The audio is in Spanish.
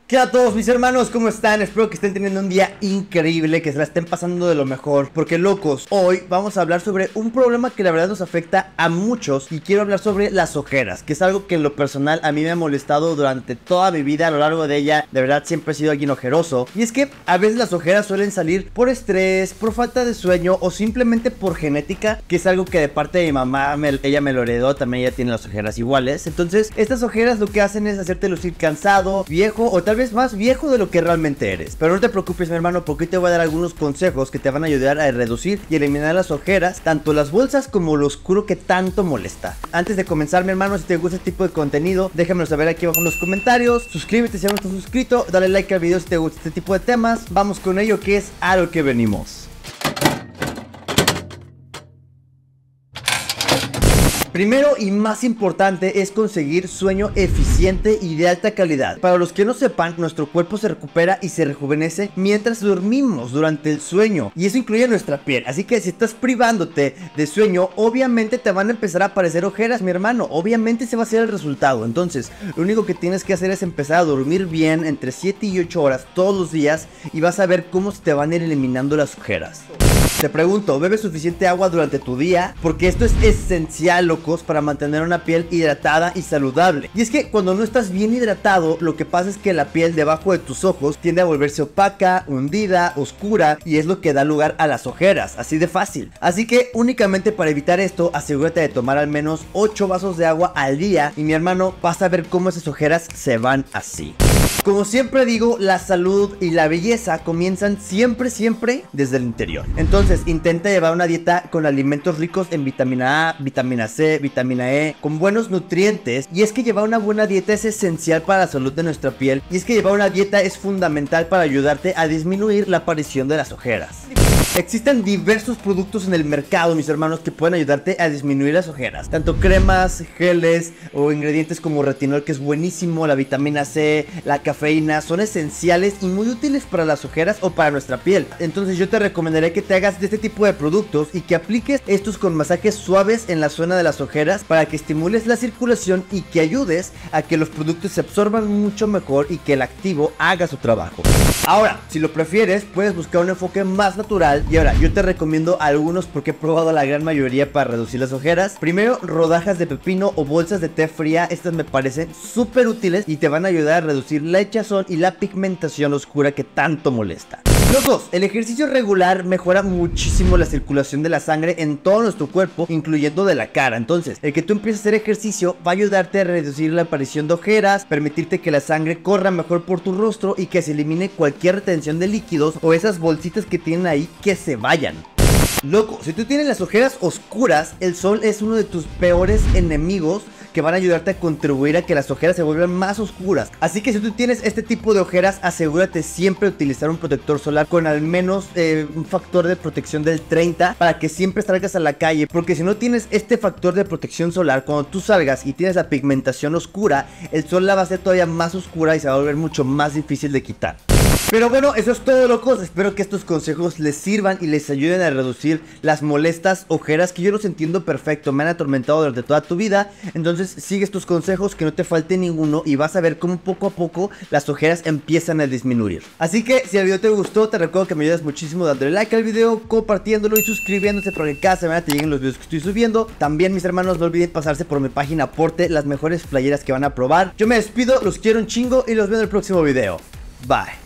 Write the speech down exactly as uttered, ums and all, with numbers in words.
¿Qué a todos mis hermanos? ¿Cómo están? Espero que estén teniendo un día increíble, que se la estén pasando de lo mejor. Porque locos, hoy vamos a hablar sobre un problema que la verdad nos afecta a muchos. Y quiero hablar sobre las ojeras, que es algo que en lo personal a mí me ha molestado durante toda mi vida. A lo largo de ella, de verdad siempre he sido alguien ojeroso. Y es que a veces las ojeras suelen salir por estrés, por falta de sueño o simplemente por genética, que es algo que de parte de mi mamá, me, ella me lo heredó. También ella tiene las ojeras iguales. Entonces estas ojeras lo que hacen es hacerte lucir cansado, viejo o tal vez más viejo de lo que realmente eres. Pero no te preocupes, mi hermano, porque hoy te voy a dar algunos consejos que te van a ayudar a reducir y eliminar las ojeras, tanto las bolsas como lo oscuro que tanto molesta. Antes de comenzar, mi hermano, si te gusta este tipo de contenido, déjamelo saber aquí abajo en los comentarios. Suscríbete si aún no estás suscrito, dale like al video si te gusta este tipo de temas. Vamos con ello, que es a lo que venimos. Primero y más importante es conseguir sueño eficiente y de alta calidad. Para los que no sepan, nuestro cuerpo se recupera y se rejuvenece mientras dormimos durante el sueño, y eso incluye nuestra piel. Así que si estás privándote de sueño, obviamente te van a empezar a aparecer ojeras, mi hermano. Obviamente ese va a ser el resultado. Entonces lo único que tienes que hacer es empezar a dormir bien entre siete y ocho horas todos los días, y vas a ver cómo se te van a ir eliminando las ojeras. Te pregunto, ¿bebes suficiente agua durante tu día? Porque esto es esencial, locos, para mantener una piel hidratada y saludable. Y es que cuando no estás bien hidratado, lo que pasa es que la piel debajo de tus ojos tiende a volverse opaca, hundida, oscura, y es lo que da lugar a las ojeras, así de fácil. Así que únicamente para evitar esto, asegúrate de tomar al menos ocho vasos de agua al día, y mi hermano, vas a ver cómo esas ojeras se van así. Como siempre digo, la salud y la belleza comienzan siempre, siempre desde el interior. Entonces intenta llevar una dieta con alimentos ricos en vitamina A, vitamina C, vitamina E, con buenos nutrientes. Y es que llevar una buena dieta es esencial para la salud de nuestra piel. Y es que llevar una dieta es fundamental para ayudarte a disminuir la aparición de las ojeras. Existen diversos productos en el mercado, mis hermanos, que pueden ayudarte a disminuir las ojeras. Tanto cremas, geles o ingredientes como retinol, que es buenísimo, la vitamina C, la cafeína, son esenciales y muy útiles para las ojeras o para nuestra piel. Entonces yo te recomendaría que te hagas de este tipo de productos y que apliques estos con masajes suaves en la zona de las ojeras para que estimules la circulación y que ayudes a que los productos se absorban mucho mejor y que el activo haga su trabajo. Ahora, si lo prefieres, puedes buscar un enfoque más natural. Y ahora, yo te recomiendo algunos porque he probado la gran mayoría para reducir las ojeras. Primero, rodajas de pepino o bolsas de té fría. Estas me parecen súper útiles y te van a ayudar a reducir la hinchazón y la pigmentación oscura que tanto molesta. Los dos, el ejercicio regular mejora muchísimo la circulación de la sangre en todo nuestro cuerpo, incluyendo de la cara. Entonces, el que tú empieces a hacer ejercicio va a ayudarte a reducir la aparición de ojeras, permitirte que la sangre corra mejor por tu rostro y que se elimine cualquier retención de líquidos o esas bolsitas que tienen ahí, que se vayan. Loco, si tú tienes las ojeras oscuras, el sol es uno de tus peores enemigos, que van a ayudarte a contribuir a que las ojeras se vuelvan más oscuras. Así que si tú tienes este tipo de ojeras, asegúrate siempre de utilizar un protector solar con al menos eh, un factor de protección del treinta, para que siempre salgas a la calle. Porque si no tienes este factor de protección solar, cuando tú salgas y tienes la pigmentación oscura, el sol la va a hacer todavía más oscura y se va a volver mucho más difícil de quitar. Pero bueno, eso es todo, locos. Espero que estos consejos les sirvan y les ayuden a reducir las molestas ojeras, que yo los entiendo perfecto, me han atormentado durante toda tu vida. Entonces sigue estos consejos, que no te falte ninguno, y vas a ver cómo poco a poco las ojeras empiezan a disminuir. Así que si el video te gustó, te recuerdo que me ayudas muchísimo dándole like al video, compartiéndolo y suscribiéndose para que cada semana te lleguen los videos que estoy subiendo. También, mis hermanos, no olviden pasarse por mi página Porte, las mejores playeras que van a probar. Yo me despido, los quiero un chingo y los veo en el próximo video. Bye.